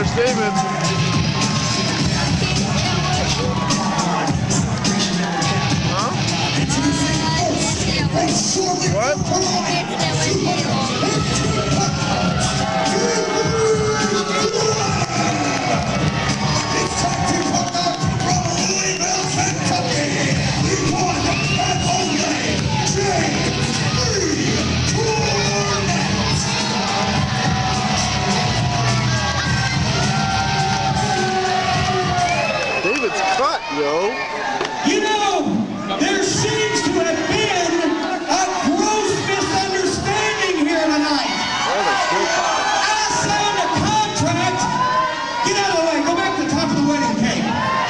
there's David. Huh? What? David's cut, yo. You know, there seems to have been a gross misunderstanding here tonight. I signed a contract. Get out of the way. Go back to the top of the wedding cake.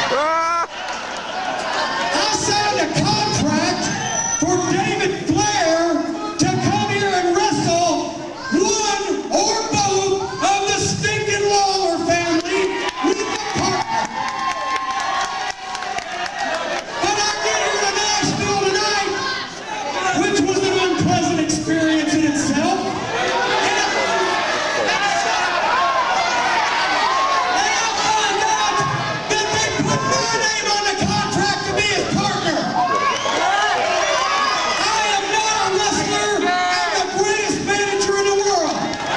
I signed a contract for David Flair to come here and wrestle one or both of the stinking Lawler family with the partner. But I get here to Nashville tonight, which was an unpleasant experience in itself. And I find out that they put my name on the contract to be his partner. I am not a wrestler. I'm the greatest manager in the world.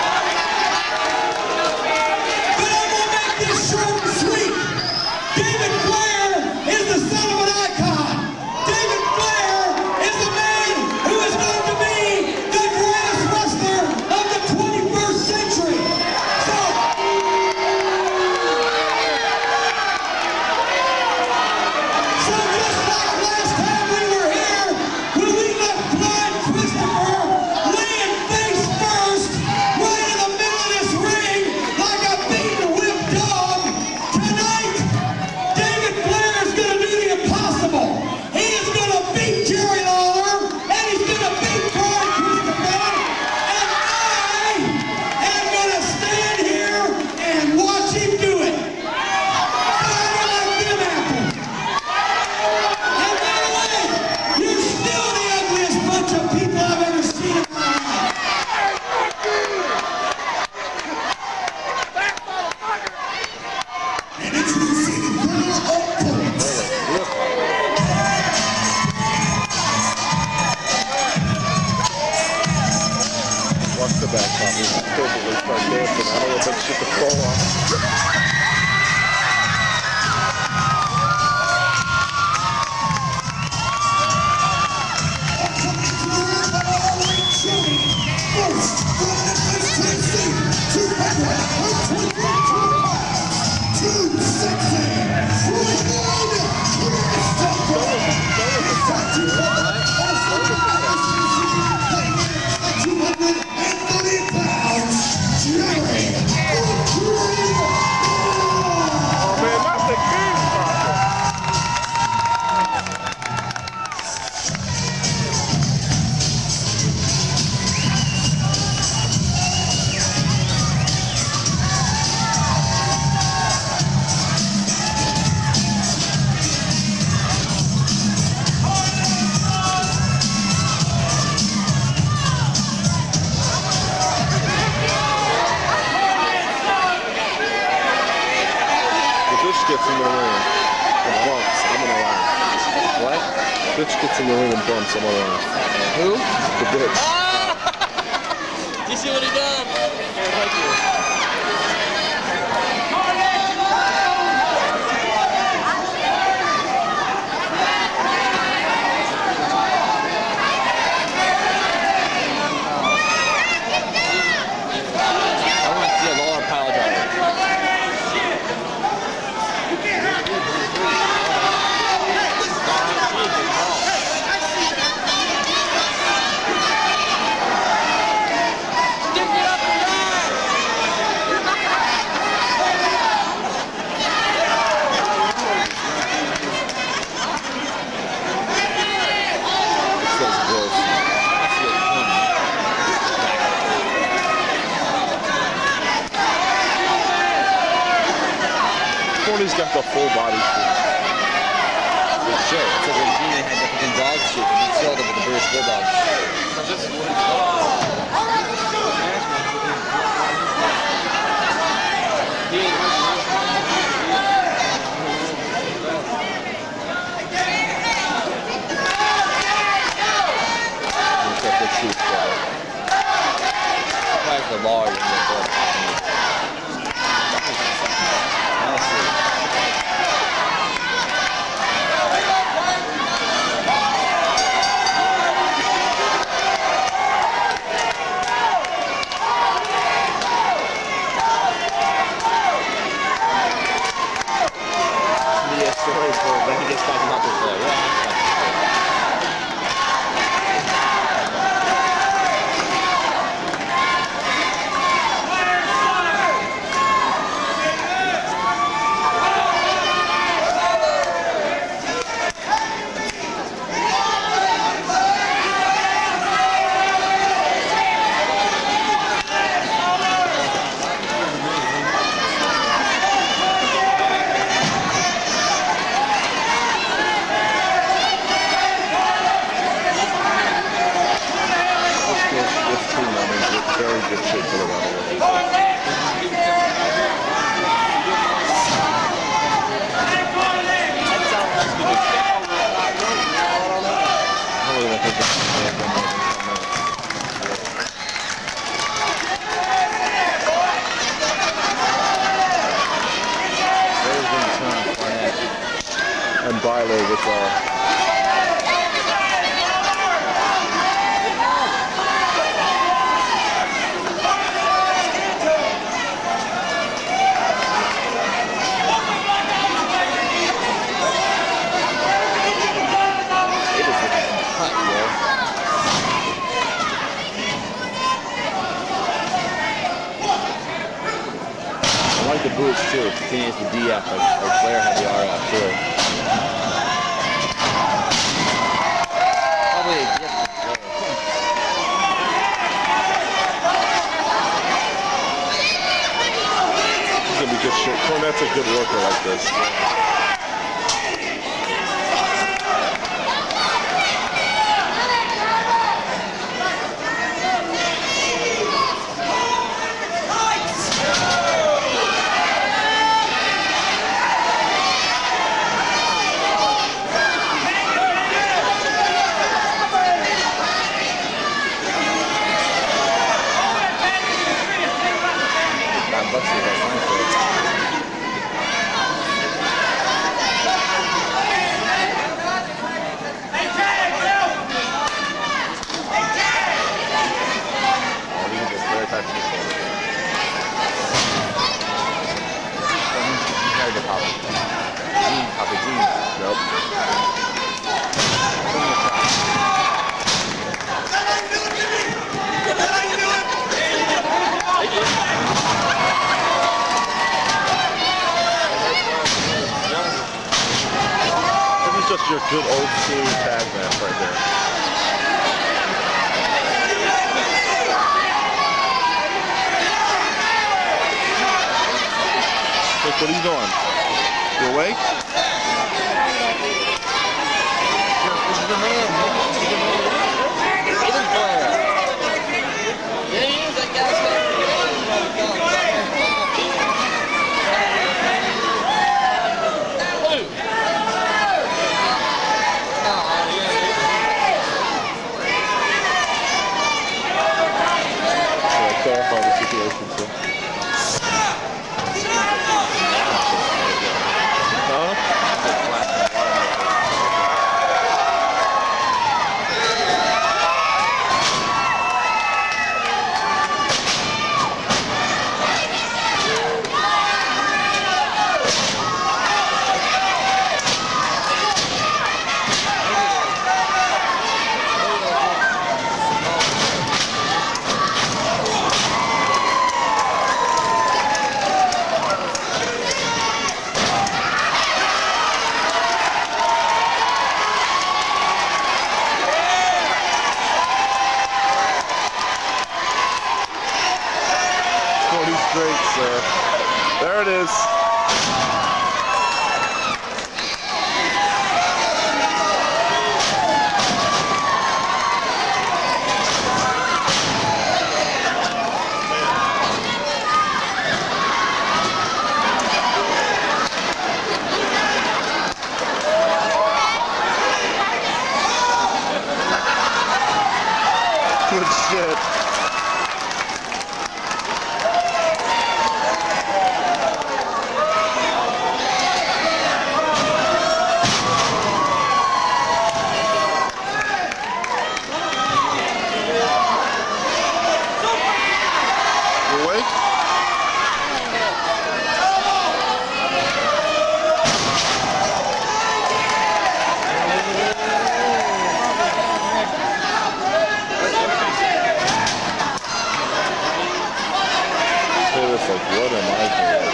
But I'm going to make this short and sweet. David Flair is the son of an icon. David Flair is the man who is going to be the greatest wrestler of the 21st century. So just like last time we were here, when we left Blind Christopher laying face first right in the middle of this ring like a beaten whipped dog, tonight David Flair is going to do the impossible. He is going to beat Jerry Lawler, and he's going to beat Blind Christopher, and I am going to stand here and watch him do it. How do you like them apples? And by the way, you're still the ugliest bunch of people I've ever seen in my life. And introducing the winner of points. Watch the back copy. Totally start dancing. I don't know if that shit could fall off. Gets in the ring and bumps, I'm gonna laugh. What? Bitch gets in the ring and bumps, I'm gonna laugh. Who? The bitch. Ah! You see what he done? I want to see a Lawler pile driver. He's got the full body suit. Good shit. It's like when Gina had the fucking dog suit and he sold it with the British Bulldogs. He got good shoots. Surprised the Lawler didn't get good. Story for when he gets back up with Flair. Yeah. Very good shape for the run. And Lawler with the boots too. It continues the DF like Flair had the RF too. Probably just This is gonna be good shit. Cornette's a good worker like this. Just your good old school tag match right there. Look, what are you doing? You awake? This is the man. It is Flair. Yeah, he is. That guy's clarify the situation too. There it is. Good shit. What am I doing?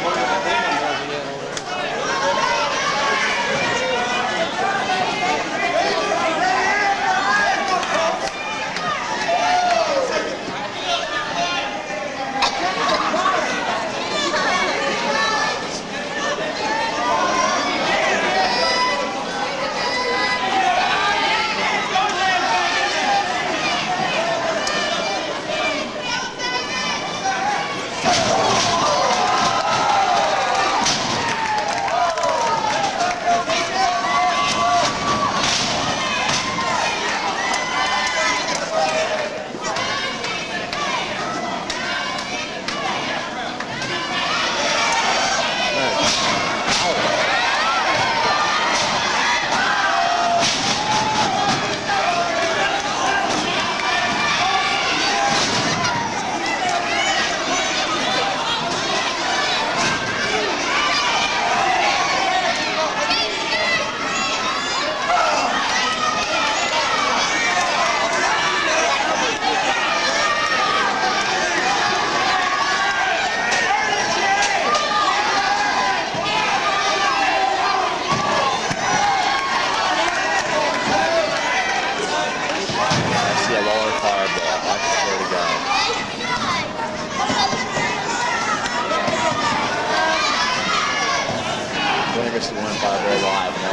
This one five very live, and that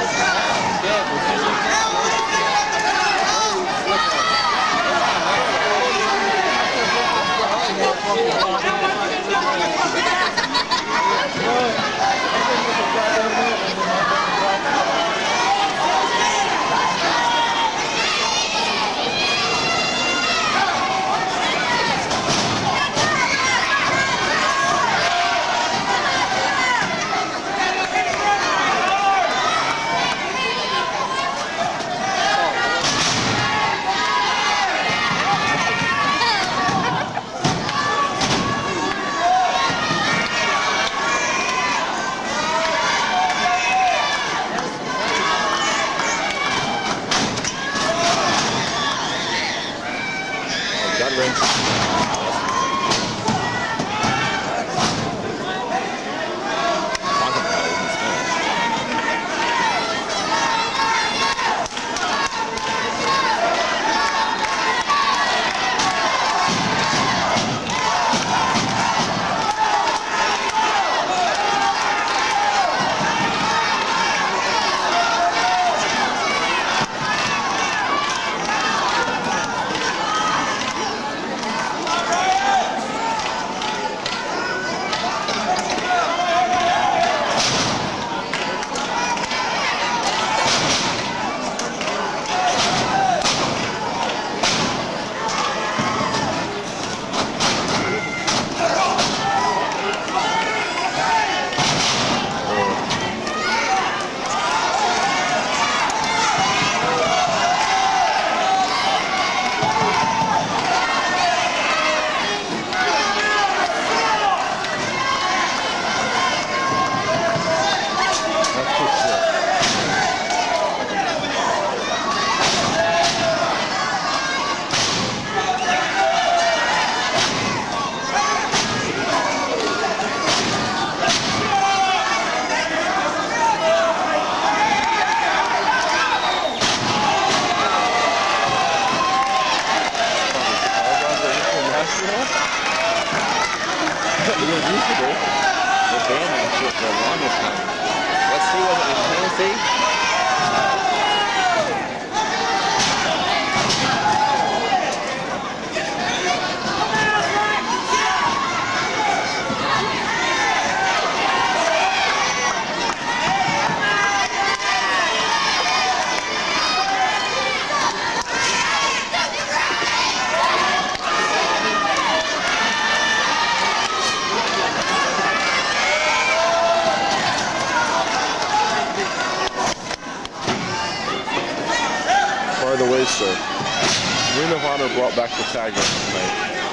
sir. Ring of Honor brought back the tag match tonight.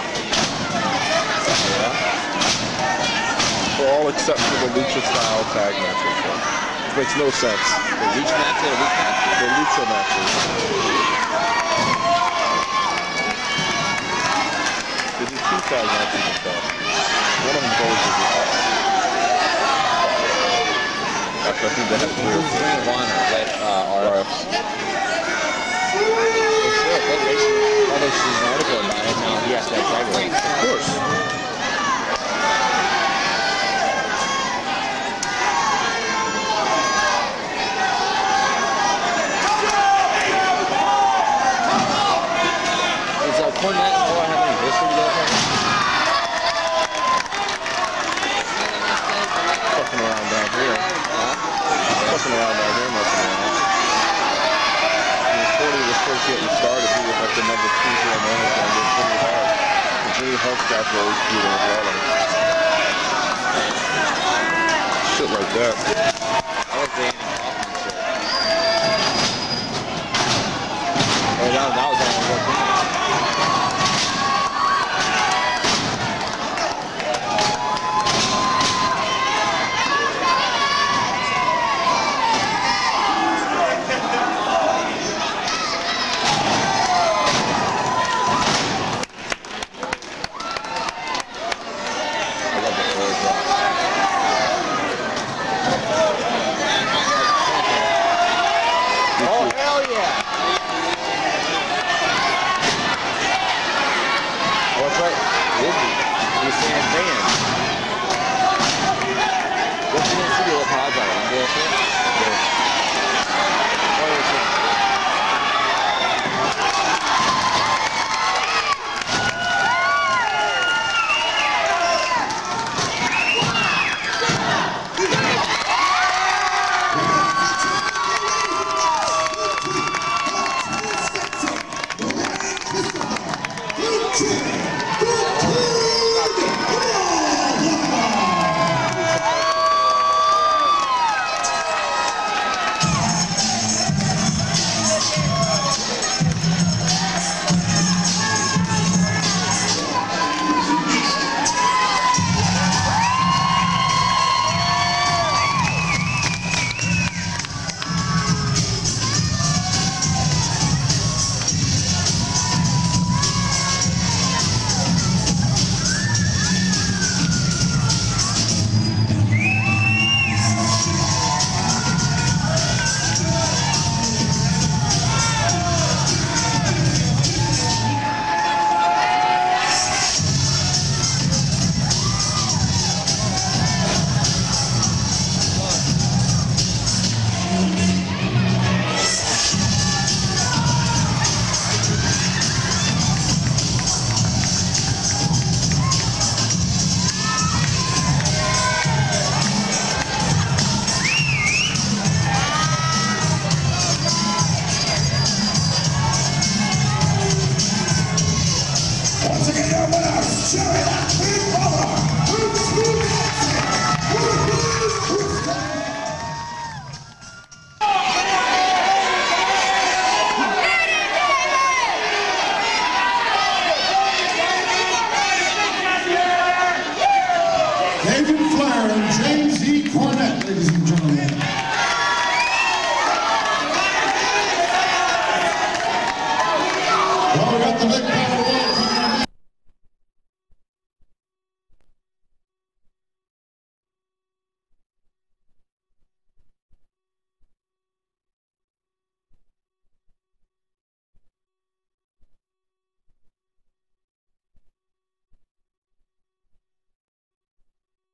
Yeah. For all except for the lucha style tag matches. Which makes no sense. The lucha match or the lucha match? The lucha matches. They do 2 tag matches in fact. One of them's always a lucha. Actually, I think they have 3 or 4. Ring of Honor, like RFs. Oh, there's an article about it. Now he has to have tag rights. Of course. Cornette and Lawler have any history together? Fucking around down here. Huh? Fucking around down here, messing around. When Cordy was first getting started, he was like the number 2 heel manager under Jimmy Hart. And Jimmy Hart's guys were always feuding with Lawler. Shit like that. I like the Andy Kaufman shit. Oh, that was all working. Once again, I'm gonna show you that